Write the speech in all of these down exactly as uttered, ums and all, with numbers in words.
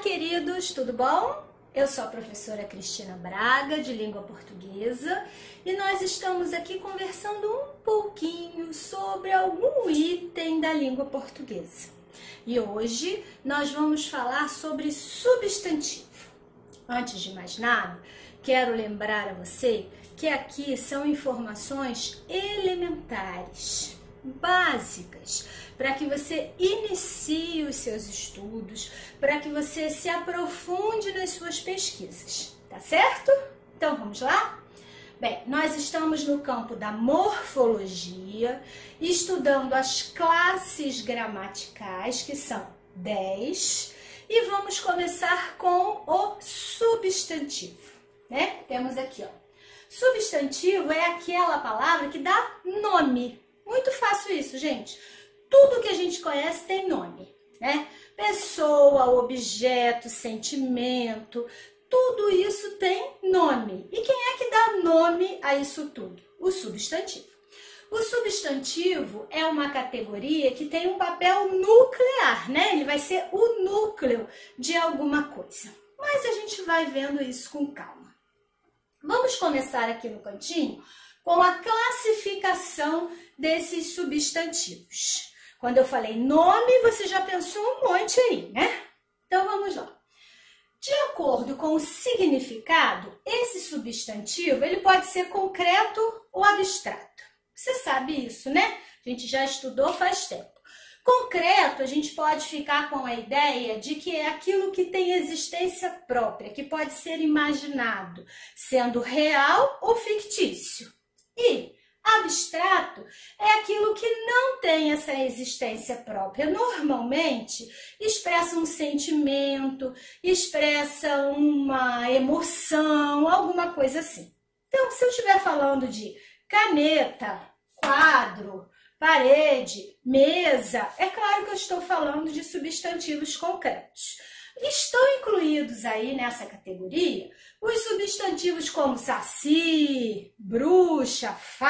queridos, tudo bom? Eu sou a professora Cristina Braga, de Língua Portuguesa, e nós estamos aqui conversando um pouquinho sobre algum item da língua portuguesa. E hoje nós vamos falar sobre substantivo. Antes de mais nada, quero lembrar a você que aqui são informações elementares, básicas, para que você inicie os seus estudos, para que você se aprofunde nas suas pesquisas, tá certo? Então vamos lá? Bem, nós estamos no campo da morfologia, estudando as classes gramaticais, que são dez, e vamos começar com o substantivo, né? Temos aqui, ó. Substantivo é aquela palavra que dá nome. Muito fácil isso, gente. Tudo que a gente conhece tem nome, né? Pessoa, objeto, sentimento, tudo isso tem nome. E quem é que dá nome a isso tudo? O substantivo. O substantivo é uma categoria que tem um papel nuclear, né? Ele vai ser o núcleo de alguma coisa. Mas a gente vai vendo isso com calma. Vamos começar aqui no cantinho com a classificação desses substantivos. Quando eu falei nome, você já pensou um monte aí, né? Então vamos lá. De acordo com o significado, esse substantivo ele pode ser concreto ou abstrato. Você sabe isso, né? A gente já estudou faz tempo. Concreto, a gente pode ficar com a ideia de que é aquilo que tem existência própria, que pode ser imaginado, sendo real ou fictício. E abstrato é aquilo que não tem essa existência própria. Normalmente expressa um sentimento, expressa uma emoção, alguma coisa assim. Então, se eu estiver falando de caneta, quadro, parede, mesa, é claro que eu estou falando de substantivos concretos. Estão incluídos aí nessa categoria os substantivos como saci, bruxa,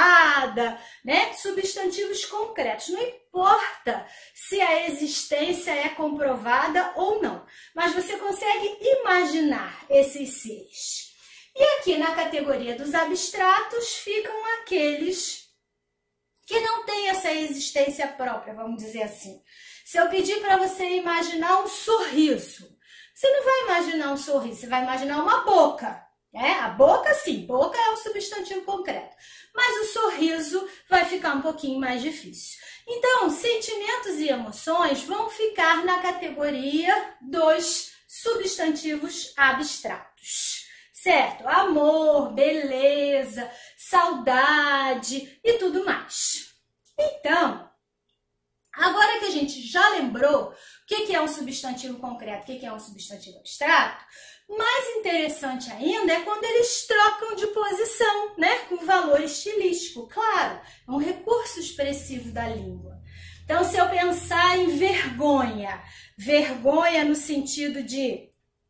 fada, né? Substantivos concretos. Não importa se a existência é comprovada ou não, mas você consegue imaginar esses seres. E aqui na categoria dos abstratos ficam aqueles que não têm essa existência própria, vamos dizer assim. Se eu pedir para você imaginar um sorriso, você não vai imaginar um sorriso, você vai imaginar uma boca, né? A boca, sim, boca é um substantivo concreto, mas o sorriso vai ficar um pouquinho mais difícil. Então, sentimentos e emoções vão ficar na categoria dos substantivos abstratos, certo? Amor, beleza, saudade e tudo mais. Então, agora que a gente já lembrou o que é um substantivo concreto, o que é um substantivo abstrato, mais interessante ainda é quando eles trocam de posição, né? Com valor estilístico. Claro, é um recurso expressivo da língua. Então, se eu pensar em vergonha, vergonha no sentido de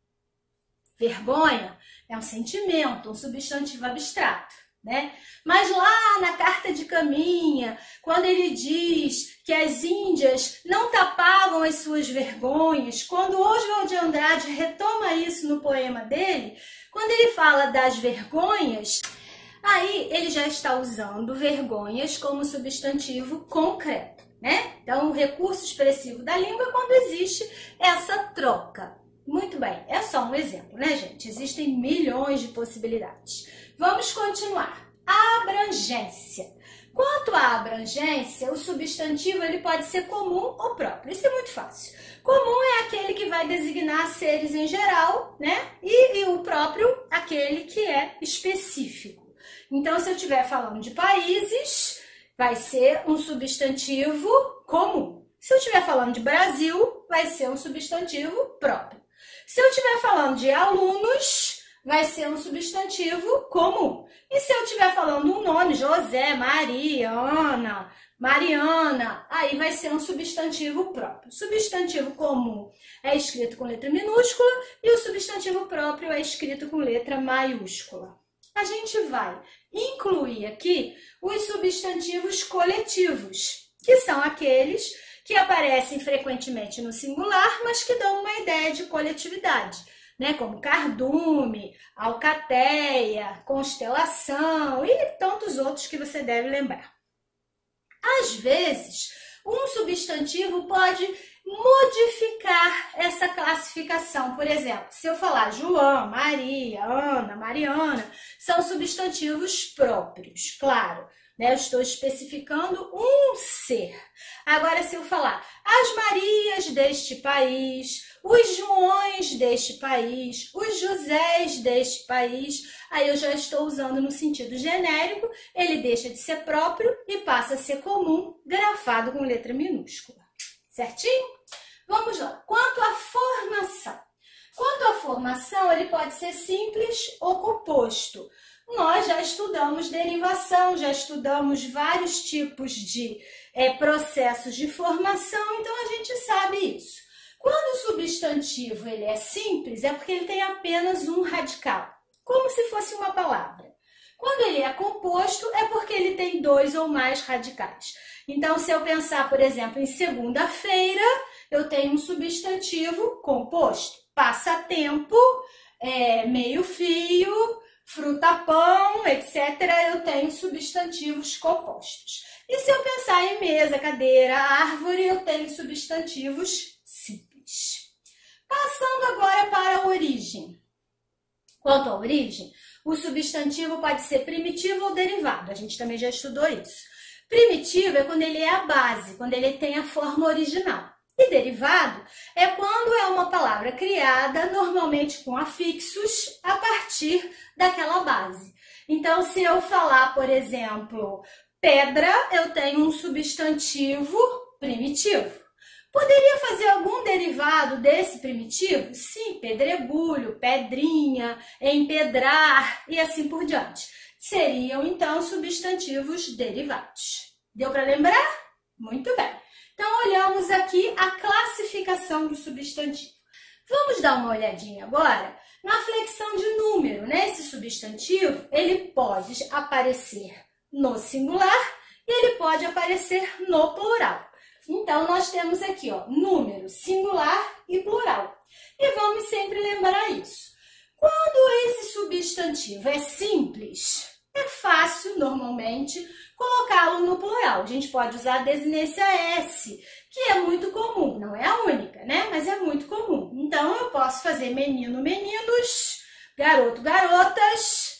vergonha é um sentimento, um substantivo abstrato, né? Mas lá na carta de Caminha, quando ele diz que as índias não tapavam as suas vergonhas, quando Oswald de Andrade retoma isso no poema dele, quando ele fala das vergonhas, aí ele já está usando vergonhas como substantivo concreto, né? Então, o recurso expressivo da língua é quando existe essa troca. Muito bem, é só um exemplo, né, gente? Existem milhões de possibilidades. Vamos continuar. A abrangência. Quanto à abrangência, o substantivo ele pode ser comum ou próprio. Isso é muito fácil. Comum é aquele que vai designar seres em geral, né? E, e o próprio, aquele que é específico. Então, se eu estiver falando de países, vai ser um substantivo comum. Se eu estiver falando de Brasil, vai ser um substantivo próprio. Se eu estiver falando de alunos, vai ser um substantivo comum. E se eu estiver falando um nome, José, Maria, Ana, Mariana, aí vai ser um substantivo próprio. Substantivo comum é escrito com letra minúscula e o substantivo próprio é escrito com letra maiúscula. A gente vai incluir aqui os substantivos coletivos, que são aqueles que aparecem frequentemente no singular, mas que dão uma ideia de coletividade, né? Como cardume, alcateia, constelação e tantos outros que você deve lembrar. Às vezes, um substantivo pode modificar essa classificação. Por exemplo, se eu falar João, Maria, Ana, Mariana, são substantivos próprios, claro, né? Eu estou especificando um ser. Agora, se eu falar as Marias deste país, os Joões deste país, os Josés deste país, aí eu já estou usando no sentido genérico, ele deixa de ser próprio e passa a ser comum, grafado com letra minúscula. Certinho? Vamos lá. Quanto à formação. Quanto à formação, ele pode ser simples ou composto. Nós já estudamos derivação, já estudamos vários tipos de é, processos de formação, então a gente sabe isso. Quando o substantivo ele é simples, é porque ele tem apenas um radical, como se fosse uma palavra. Quando ele é composto, é porque ele tem dois ou mais radicais. Então, se eu pensar, por exemplo, em segunda-feira, eu tenho um substantivo composto. Passatempo, é, meio-fio, fruta-pão, etcétera, eu tenho substantivos compostos. E se eu pensar em mesa, cadeira, árvore, eu tenho substantivos simples. Passando agora para a origem. Quanto à origem, o substantivo pode ser primitivo ou derivado. A gente também já estudou isso. Primitivo é quando ele é a base, quando ele tem a forma original. E derivado é quando é uma palavra criada, normalmente com afixos, a partir daquela base. Então, se eu falar, por exemplo, pedra, eu tenho um substantivo primitivo. Poderia fazer algum derivado desse primitivo? Sim, pedregulho, pedrinha, empedrar e assim por diante. Seriam, então, substantivos derivados. Deu para lembrar? Muito bem. Então, olhamos aqui a classificação do substantivo. Vamos dar uma olhadinha agora na flexão de número, né? Esse substantivo, ele pode aparecer no singular e ele pode aparecer no plural. Então, nós temos aqui, ó, número singular e plural. E vamos sempre lembrar isso. Quando esse substantivo é simples, é fácil, normalmente, colocá-lo no plural. A gente pode usar a desinência S, que é muito comum. Não é a única, né? Mas é muito comum. Então, eu posso fazer menino, meninos, garoto, garotas,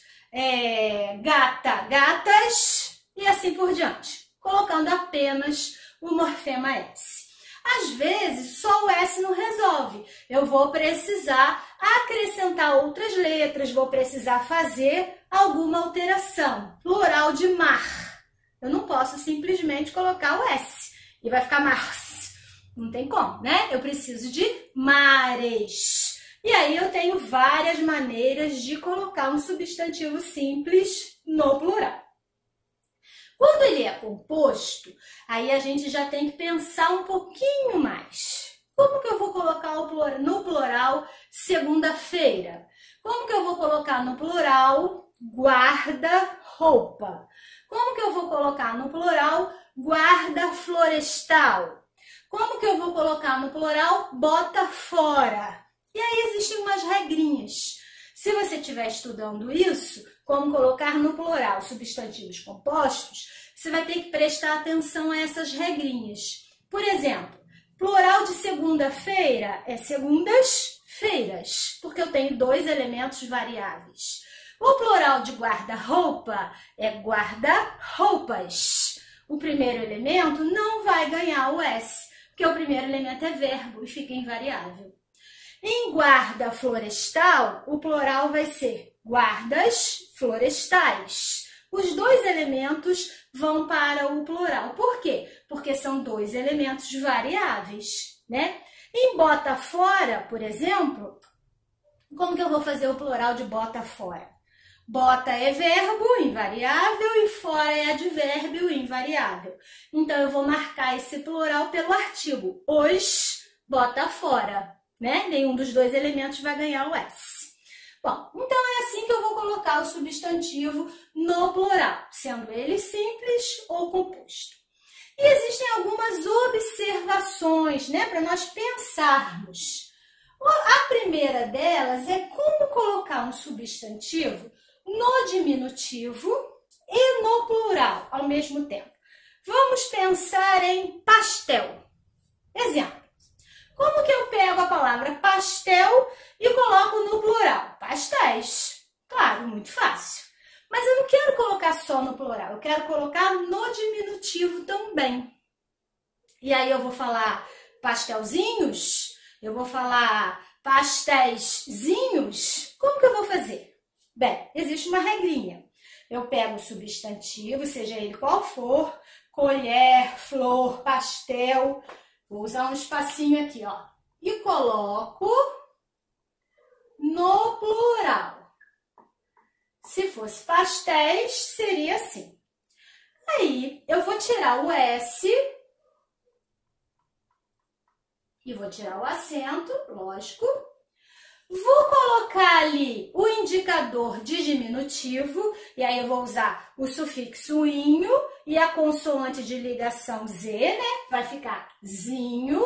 é, gata, gatas e assim por diante. Colocando apenas o morfema S. Às vezes, só o S não resolve. Eu vou precisar acrescentar outras letras, vou precisar fazer alguma alteração. Plural de mar. Eu não posso simplesmente colocar o S e vai ficar mars. Não tem como, né? Eu preciso de mares. E aí eu tenho várias maneiras de colocar um substantivo simples no plural. Quando ele é composto, aí a gente já tem que pensar um pouquinho mais. Como que eu vou colocar no plural segunda-feira? Como que eu vou colocar no plural guarda-roupa? Como que eu vou colocar no plural guarda florestal? Como que eu vou colocar no plural bota fora? E aí existem umas regrinhas. Se você estiver estudando isso, como colocar no plural substantivos compostos, você vai ter que prestar atenção a essas regrinhas. Por exemplo, plural de segunda-feira é segundas-feiras, porque eu tenho dois elementos variáveis. O plural de guarda-roupa é guarda-roupas. O primeiro elemento não vai ganhar o S, porque o primeiro elemento é verbo e fica invariável. Em guarda florestal, o plural vai ser guardas florestais. Os dois elementos vão para o plural. Por quê? Porque são dois elementos variáveis, né? Em bota fora, por exemplo, como que eu vou fazer o plural de bota fora? Bota é verbo invariável e fora é advérbio invariável. Então, eu vou marcar esse plural pelo artigo. Os bota fora, né? Nenhum dos dois elementos vai ganhar o S. Bom, então é assim que eu vou colocar o substantivo no plural, sendo ele simples ou composto. E existem algumas observações, né, para nós pensarmos. A primeira delas é como colocar um substantivo no diminutivo e no plural ao mesmo tempo. Vamos pensar em pastel. Exemplo. Como que eu pego a palavra pastel e coloco no plural? Pastéis. Claro, muito fácil. Mas eu não quero colocar só no plural, eu quero colocar no diminutivo também. E aí eu vou falar pastelzinhos, eu vou falar pastéiszinhos. Como que eu vou fazer? Bem, existe uma regrinha. Eu pego o substantivo, seja ele qual for, colher, flor, pastel, vou usar um espacinho aqui, ó, e coloco no plural. Se fosse pastéis, seria assim. Aí, eu vou tirar o S e vou tirar o acento, lógico. Vou colocar ali o indicador de diminutivo, e aí eu vou usar o sufixo inho e a consoante de ligação Z, né? Vai ficar zinho.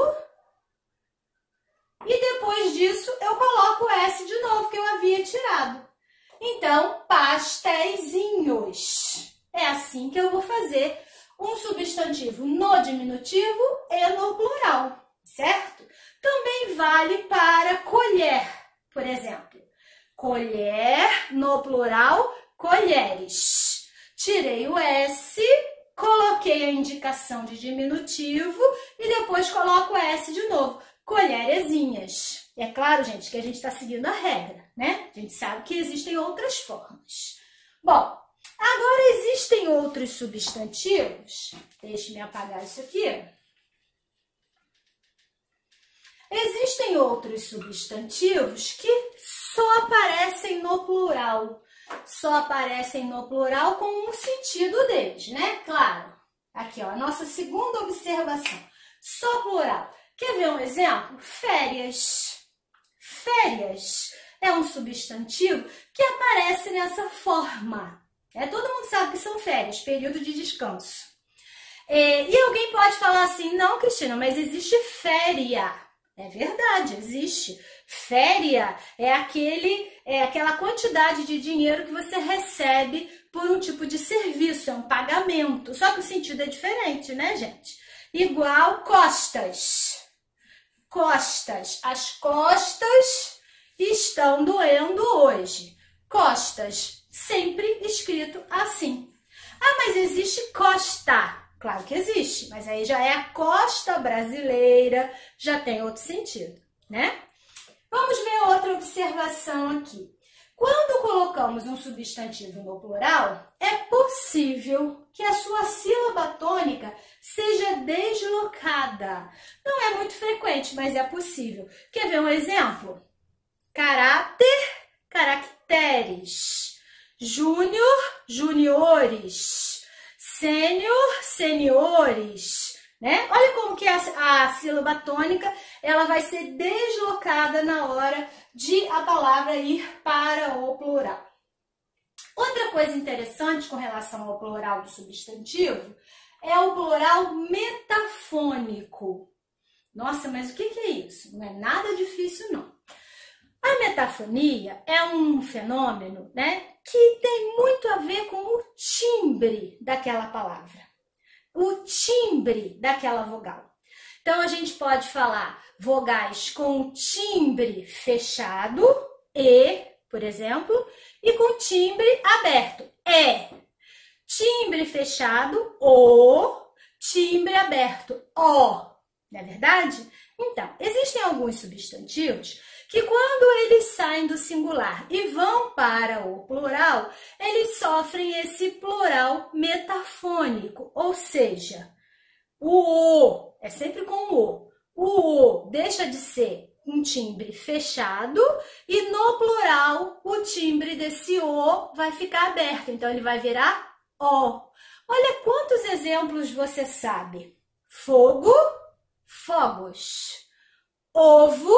E depois disso, eu coloco o S de novo, que eu havia tirado. Então, pastéisinhos. É assim que eu vou fazer um substantivo no diminutivo e no plural, certo? Também vale para colher, por exemplo. Colher, no plural, colheres. Tirei o S, coloquei a indicação de diminutivo e depois coloco o S de novo. Colherezinhas. E é claro, gente, que a gente está seguindo a regra, né? A gente sabe que existem outras formas. Bom, agora existem outros substantivos. Deixe-me apagar isso aqui. Existem outros substantivos que só aparecem no plural. Só aparecem no plural com um sentido deles, né? Claro. Aqui, ó, a nossa segunda observação. Só plural. Quer ver um exemplo? Férias. Férias é um substantivo que aparece nessa forma. É, todo mundo sabe que são férias, período de descanso. É, e alguém pode falar assim, não, Cristina, mas existe féria. É verdade, existe. Féria é, aquele, é aquela quantidade de dinheiro que você recebe por um tipo de serviço, é um pagamento. Só que o sentido é diferente, né, gente? Igual costas. Costas. As costas estão doendo hoje. Costas, sempre escrito assim. Ah, mas existe costa. Claro que existe, mas aí já é a costa brasileira, já tem outro sentido, né? Vamos ver outra observação aqui. Quando colocamos um substantivo no plural, é possível que a sua sílaba tônica seja deslocada. Não é muito frequente, mas é possível. Quer ver um exemplo? Caráter, caracteres. Júnior, juniores. Sênior, seniores. Né? Olha como que a, a sílaba tônica ela vai ser deslocada na hora de a palavra ir para o plural. Outra coisa interessante com relação ao plural do substantivo é o plural metafônico. Nossa, mas o que é isso? Não é nada difícil, não. A metafonia é um fenômeno, né, que tem muito a ver com o timbre daquela palavra. O timbre daquela vogal. Então, a gente pode falar vogais com timbre fechado, E, por exemplo, e com timbre aberto, E. Timbre fechado, O. Timbre aberto, O. Não é verdade? Então, existem alguns substantivos que quando eles saem do singular e vão para o plural, eles sofrem esse plural metafônico, ou seja, o O, é sempre com o, o O deixa de ser um timbre fechado e no plural o timbre desse O vai ficar aberto, então ele vai virar O. Olha quantos exemplos você sabe. Fogo, fogos. Ovo,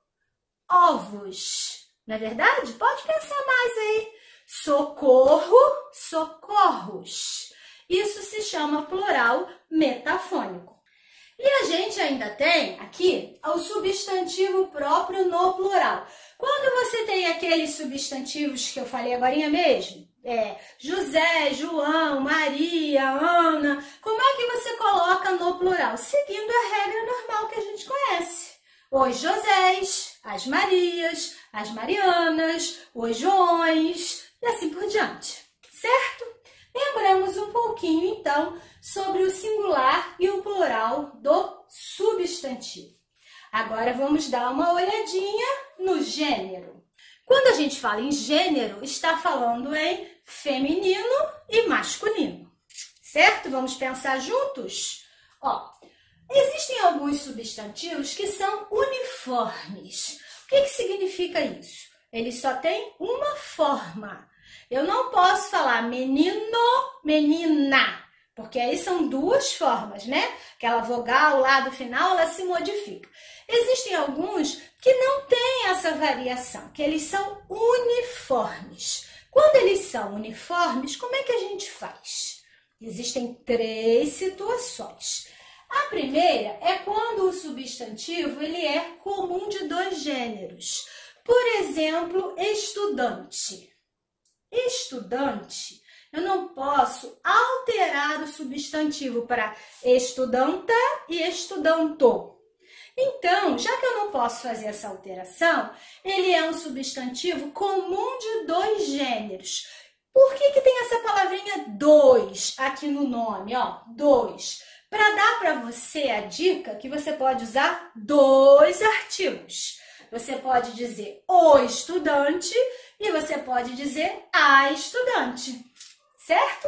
ovos. Não é verdade? Pode pensar mais aí. Socorro, socorros. Isso se chama plural metafônico. E a gente ainda tem aqui o substantivo próprio no plural. Quando você tem aqueles substantivos que eu falei agora mesmo, é, José, João, Maria, Ana, como é que você coloca no plural? Seguindo a regra normal que a gente conhece. Os Josés, as Marias, as Marianas, os Joões e assim por diante, certo? Lembramos um pouquinho, então, sobre o singular e o plural do substantivo. Agora vamos dar uma olhadinha no gênero. Quando a gente fala em gênero, está falando em feminino e masculino, certo? Vamos pensar juntos? Ó, existem alguns substantivos que são uniformes. O que que significa isso? Eles só têm uma forma. Eu não posso falar menino, menina, porque aí são duas formas, né? Aquela vogal lá do final, ela se modifica. Existem alguns que não têm essa variação, que eles são uniformes. Quando eles são uniformes, como é que a gente faz? Existem três situações. A primeira é quando o substantivo ele é comum de dois gêneros. Por exemplo, estudante. Estudante, eu não posso alterar o substantivo para estudanta e estudanto. Então, já que eu não posso fazer essa alteração, ele é um substantivo comum de dois gêneros. Por que que tem essa palavrinha dois aqui no nome, ó? Dois. Para dar para você a dica que você pode usar dois artigos. Você pode dizer o estudante e você pode dizer a estudante, certo?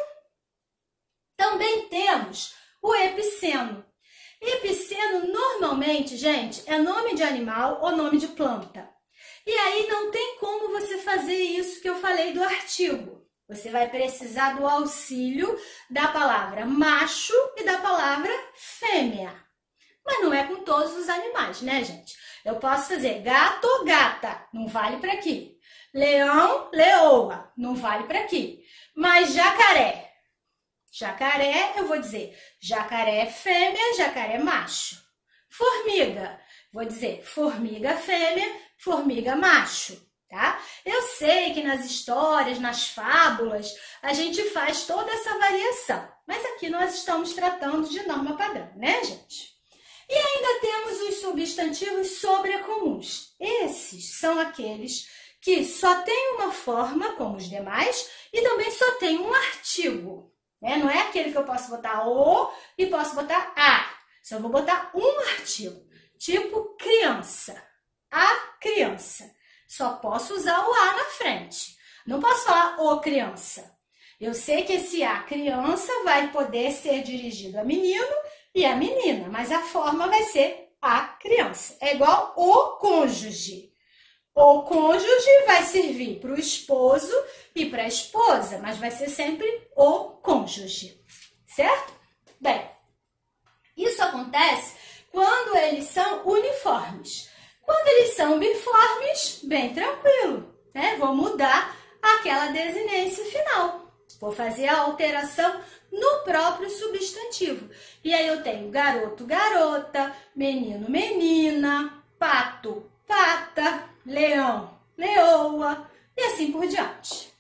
Também temos o epiceno. Epiceno, normalmente, gente, é nome de animal ou nome de planta. E aí não tem como você fazer isso que eu falei do artigo. Você vai precisar do auxílio da palavra macho e da palavra fêmea. Mas não é com todos os animais, né, gente? Eu posso fazer gato ou gata, não vale para aqui. Leão, leoa, não vale para aqui. Mas jacaré. Jacaré, eu vou dizer jacaré fêmea, jacaré macho. Formiga, vou dizer formiga fêmea, formiga macho, tá? Eu sei que nas histórias, nas fábulas, a gente faz toda essa variação. Mas aqui nós estamos tratando de norma padrão, né, gente? E ainda temos os substantivos sobrecomuns. Esses são aqueles que só têm uma forma, como os demais, e também só tem um artigo. Né? Não é aquele que eu posso botar o e posso botar a. Só vou botar um artigo, tipo criança. A criança. Só posso usar o a na frente. Não posso falar o criança. Eu sei que esse a criança vai poder ser dirigido a menino e a menina, mas a forma vai ser a criança. É igual o cônjuge. O cônjuge vai servir para o esposo e para a esposa, mas vai ser sempre o cônjuge, certo? Bem, isso acontece quando eles são uniformes. Quando eles são biformes, bem tranquilo, né? Vou mudar aquela desinência final. Vou fazer a alteração no próprio substantivo. E aí eu tenho garoto, garota, menino, menina, pato, pata, leão, leoa e assim por diante.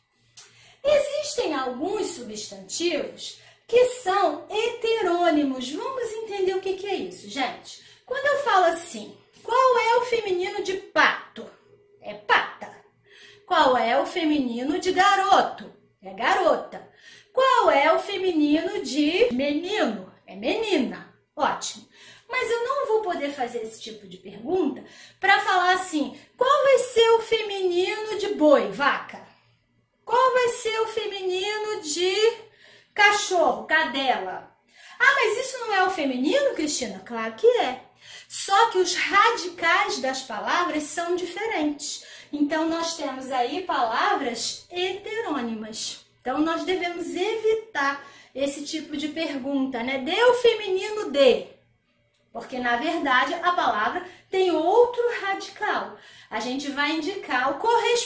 Existem alguns substantivos que são heterônimos. Vamos entender o que que é isso, gente. Quando eu falo assim, qual é o feminino de pato? É pata. Qual é o feminino de garoto? É garota. Qual é o feminino de menino? É menina. Ótimo. Mas eu não vou poder fazer esse tipo de pergunta para falar assim, qual vai ser o feminino de boi, vaca? Qual vai ser o feminino de cachorro, cadela? Ah, mas isso não é o feminino, Cristina? Claro que é. Só que os radicais das palavras são diferentes. Então, nós temos aí palavras heterônimas. Então, nós devemos evitar esse tipo de pergunta, né? Dê o feminino de. Porque, na verdade, a palavra tem outro radical. A gente vai indicar o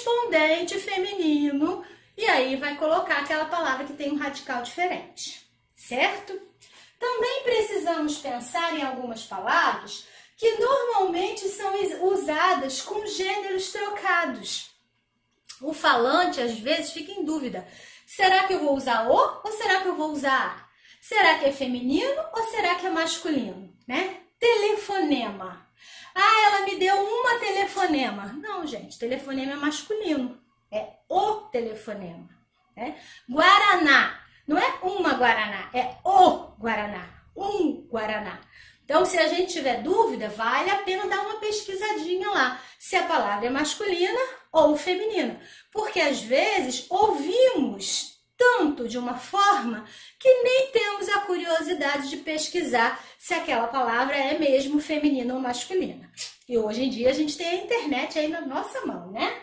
correspondente feminino e aí vai colocar aquela palavra que tem um radical diferente. certo? Também precisamos pensar em algumas palavras que normalmente são usadas com gêneros trocados. O falante, às vezes, fica em dúvida. Será que eu vou usar o ou será que eu vou usar a? Será que é feminino ou será que é masculino? Né? Telefonema. Ah, ela me deu uma telefonema. Não, gente, telefonema é masculino. É o telefonema. Né? Guaraná. Não é uma Guaraná, é o Guaraná. Um Guaraná. Então, se a gente tiver dúvida, vale a pena dar uma pesquisadinha lá, se a palavra é masculina ou feminina. Porque, às vezes, ouvimos tanto de uma forma que nem temos a curiosidade de pesquisar se aquela palavra é mesmo feminina ou masculina. E hoje em dia a gente tem a internet aí na nossa mão, né?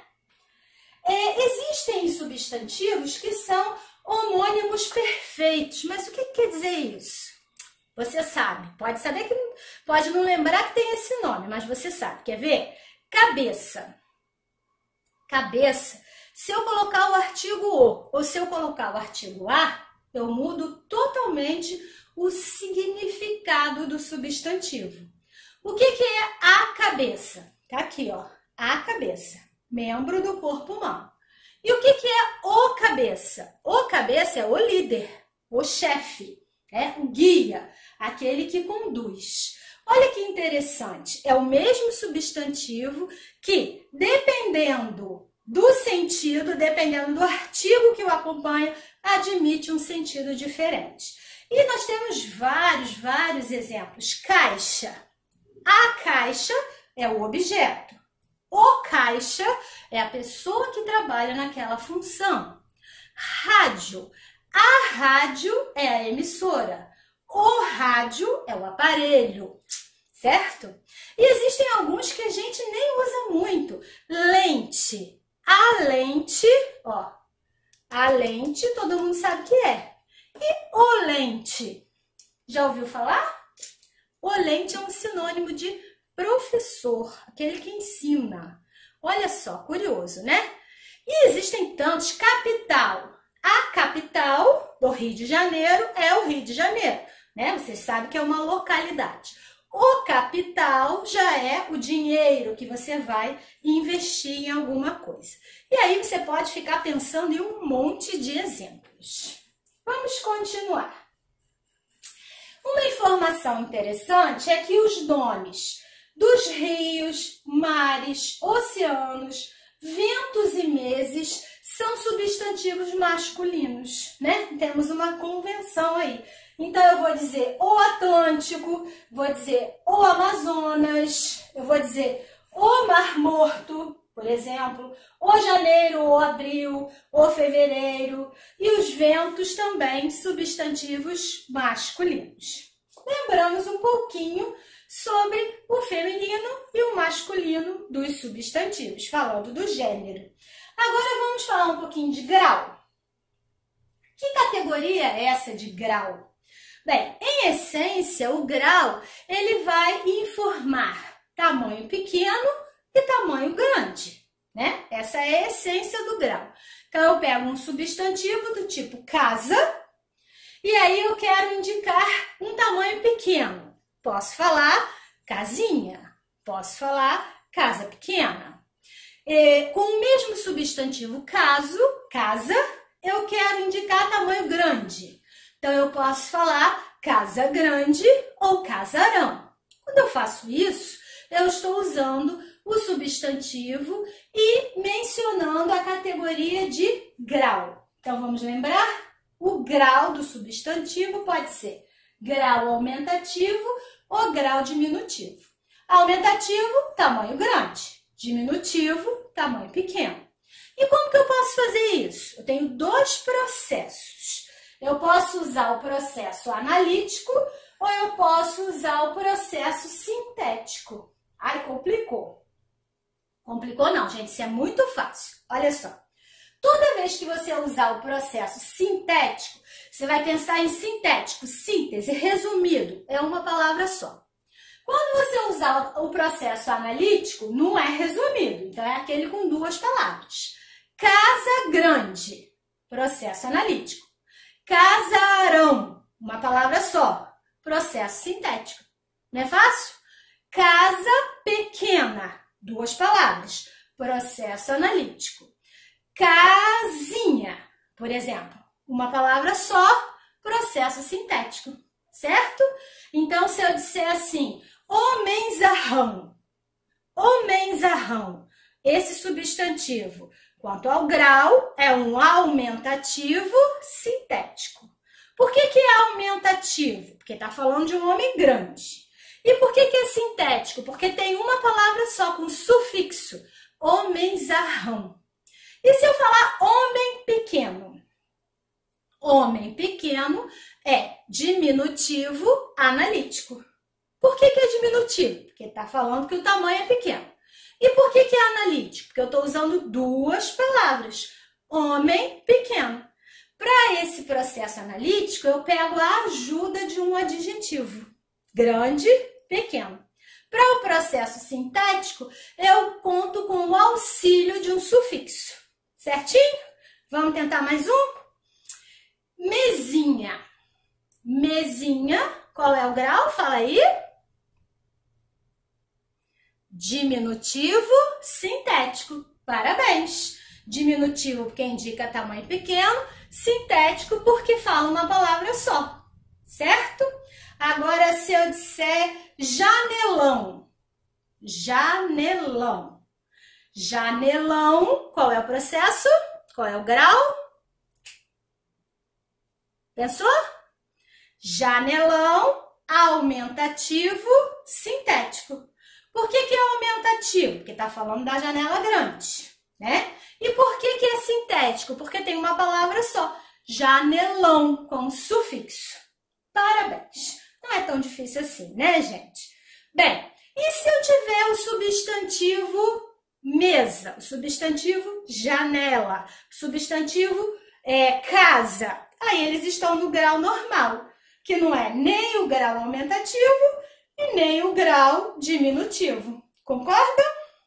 É, existem substantivos que são homônimos perfeitos. Mas o que quer dizer isso? Você sabe, pode saber que pode não lembrar que tem esse nome, mas você sabe. Quer ver? Cabeça. Cabeça. Se eu colocar o artigo o ou se eu colocar o artigo a, eu mudo totalmente o significado do substantivo. O que que é a cabeça? Tá aqui, ó. A cabeça. Membro do corpo humano. E o que que é o cabeça? O cabeça é o líder, o chefe. É o guia, aquele que conduz. Olha que interessante, é o mesmo substantivo que, dependendo do sentido, dependendo do artigo que o acompanha, admite um sentido diferente. E nós temos vários, vários exemplos. Caixa. A caixa é o objeto. O caixa é a pessoa que trabalha naquela função. Rádio. A rádio é a emissora, o rádio é o aparelho, certo? E existem alguns que a gente nem usa muito. Lente. A lente, ó, a lente todo mundo sabe o que é. E o lente? Já ouviu falar? O lente é um sinônimo de professor, aquele que ensina. Olha só, curioso, né? E existem tantos. Capital. A capital do Rio de Janeiro é o Rio de Janeiro, né? Vocês sabem que é uma localidade. O capital já é o dinheiro que você vai investir em alguma coisa. E aí você pode ficar pensando em um monte de exemplos. Vamos continuar. Uma informação interessante é que os nomes dos rios, mares, oceanos, ventos e meses são substantivos masculinos, né? Temos uma convenção aí. Então, eu vou dizer o Atlântico, vou dizer o Amazonas, eu vou dizer o Mar Morto, por exemplo, o janeiro, o abril, o fevereiro. E os ventos também, substantivos masculinos. Lembramos um pouquinho sobre o feminino e o masculino dos substantivos, falando do gênero. Agora vamos falar um pouquinho de grau. Que categoria é essa de grau? Bem, em essência, o grau ele vai informar tamanho pequeno e tamanho grande, né? Essa é a essência do grau. Então, eu pego um substantivo do tipo casa e aí eu quero indicar um tamanho pequeno. Posso falar casinha, posso falar casa pequena. E, com o mesmo substantivo caso, casa, eu quero indicar tamanho grande. Então, eu posso falar casa grande ou casarão. Quando eu faço isso, eu estou usando o substantivo e mencionando a categoria de grau. Então, vamos lembrar? O grau do substantivo pode ser grau aumentativo ou grau diminutivo. Aumentativo, tamanho grande. Diminutivo, tamanho pequeno. E como que eu posso fazer isso? Eu tenho dois processos. Eu posso usar o processo analítico ou eu posso usar o processo sintético. Ai, complicou. Complicou não, gente, isso é muito fácil. Olha só. Toda vez que você usar o processo sintético, você vai pensar em sintético, síntese, resumido. É uma palavra só. Quando você usar o processo analítico, não é resumido. Então, é aquele com duas palavras. Casa grande, processo analítico. Casarão, uma palavra só, processo sintético. Não é fácil? Casa pequena, duas palavras, processo analítico. Casinha, por exemplo, uma palavra só, processo sintético, certo? Então, se eu disser assim, homenzarrão, homenzarrão, esse substantivo, quanto ao grau, é um aumentativo sintético. Por que que é aumentativo? Porque está falando de um homem grande. E por que que é sintético? Porque tem uma palavra só com sufixo, homenzarrão. E se eu falar homem pequeno? Homem pequeno é diminutivo analítico. Por que que é diminutivo? Porque está falando que o tamanho é pequeno. E por que que é analítico? Porque eu estou usando duas palavras, homem pequeno. Para esse processo analítico, eu pego a ajuda de um adjetivo, grande, pequeno. Para o processo sintético, eu conto com o auxílio de um sufixo, certinho? Vamos tentar mais um? Mesinha. Mesinha, qual é o grau? Fala aí. Diminutivo sintético. Parabéns! Diminutivo porque indica tamanho pequeno, sintético porque fala uma palavra só, certo? Agora, se eu disser janelão, janelão, janelão, qual é o processo? Qual é o grau? Pensou? Janelão, aumentativo, sintético. Por que que é aumentativo? Porque está falando da janela grande, né? E por que que é sintético? Porque tem uma palavra só, janelão, com sufixo. Parabéns! Não é tão difícil assim, né, gente? Bem, e se eu tiver o substantivo mesa, o substantivo janela, o substantivo é, casa? Aí eles estão no grau normal, que não é nem o grau aumentativo e nem o grau diminutivo. Concorda?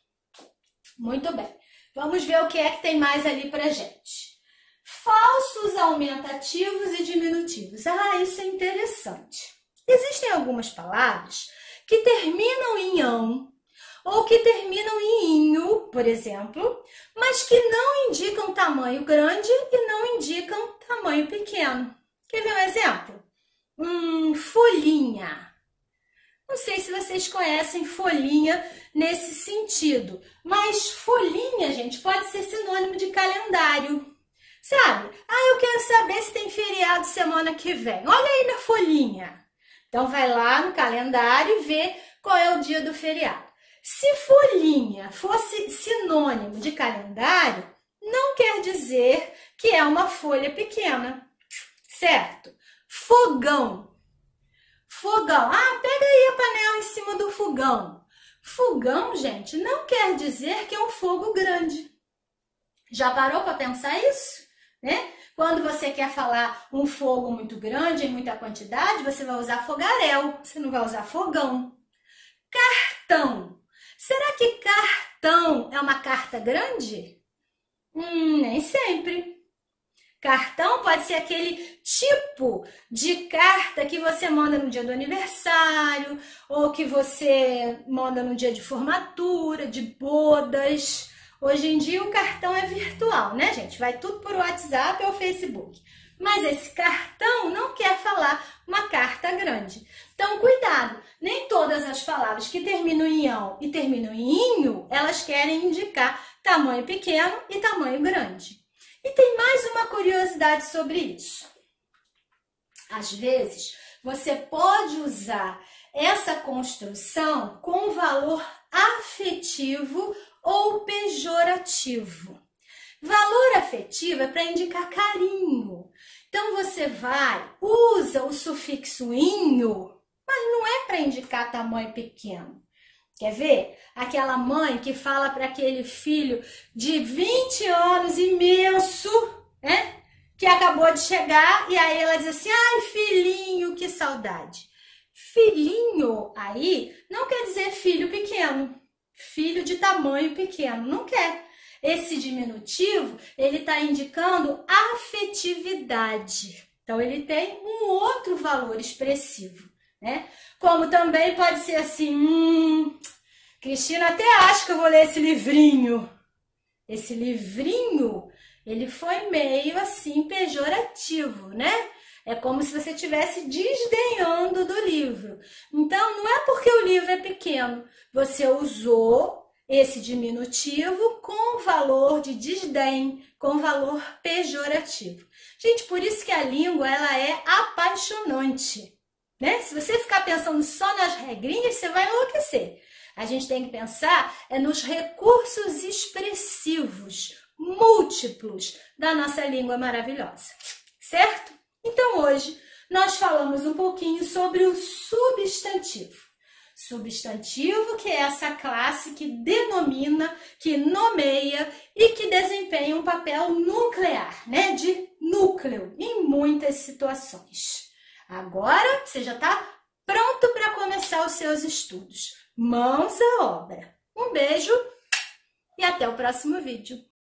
Muito bem. Vamos ver o que é que tem mais ali pra gente. Falsos aumentativos e diminutivos. Ah, isso é interessante. Existem algumas palavras que terminam em ão ou que terminam em inho, por exemplo, mas que não indicam tamanho grande e não indicam tamanho pequeno. Quer ver um exemplo? Hum, folhinha. Não sei se vocês conhecem folhinha nesse sentido, mas folhinha, gente, pode ser sinônimo de calendário. Sabe? Ah, eu quero saber se tem feriado semana que vem. Olha aí na folhinha. Então, vai lá no calendário e vê qual é o dia do feriado. Se folhinha fosse sinônimo de calendário, não quer dizer que é uma folha pequena, certo? Fogão. Fogão. Ah, pega aí a panela em cima do fogão. Fogão, gente, não quer dizer que é um fogo grande. Já parou para pensar isso? Né? Quando você quer falar um fogo muito grande, em muita quantidade, você vai usar fogaréu, você não vai usar fogão. Cartão. Será que cartão é uma carta grande? Hum, nem sempre. Cartão pode ser aquele tipo de carta que você manda no dia do aniversário, ou que você manda no dia de formatura, de bodas. Hoje em dia o cartão é virtual, né, gente? Vai tudo por WhatsApp ou Facebook. Mas esse cartão não quer falar uma carta grande. Então, cuidado! Nem todas as palavras que terminam em ão e terminam em inho, elas querem indicar tamanho pequeno e tamanho grande. E tem mais uma curiosidade sobre isso. Às vezes, você pode usar essa construção com valor afetivo ou pejorativo. Valor afetivo é para indicar carinho. Então, você vai, usa o sufixo inho, mas não é para indicar tamanho pequeno. Quer ver? Aquela mãe que fala para aquele filho de vinte anos, imenso, né? Que acabou de chegar, e aí ela diz assim, ai, filhinho, que saudade. Filhinho aí não quer dizer filho pequeno, filho de tamanho pequeno, não quer. Esse diminutivo, ele está indicando afetividade. Então, ele tem um outro valor expressivo, né? Como também pode ser assim, hum, Cristina, até acho que eu vou ler esse livrinho. Esse livrinho, ele foi meio assim pejorativo, né? É como se você estivesse desdenhando do livro. Então, não é porque o livro é pequeno. Você usou esse diminutivo com valor de desdém, com valor pejorativo. Gente, por isso que a língua ela é apaixonante, né? Se você ficar pensando só nas regrinhas, você vai enlouquecer. A gente tem que pensar é nos recursos expressivos, múltiplos da nossa língua maravilhosa, certo? Então, hoje, nós falamos um pouquinho sobre o substantivo. Substantivo, que é essa classe que denomina, que nomeia e que desempenha um papel nuclear, né? De núcleo em muitas situações. Agora, você já está pronto para começar os seus estudos. Mãos à obra. Um beijo e até o próximo vídeo.